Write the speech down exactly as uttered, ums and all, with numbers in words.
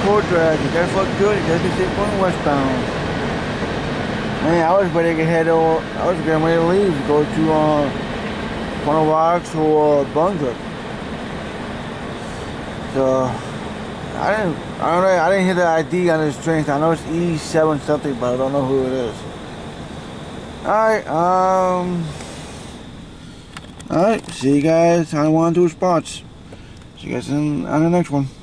Fort Drag. You guys look good. You guys can keep going westbound. Man, I was ready to head over. I was getting ready to leave. Go to uh, Corner Rocks or uh, Brunswick. So I didn't. I don't know. I didn't hear the I D on this train. I know it's E seven something, but I don't know who it is. All right. Um. All right. See you guys on one two spots. See you guys in, on the next one.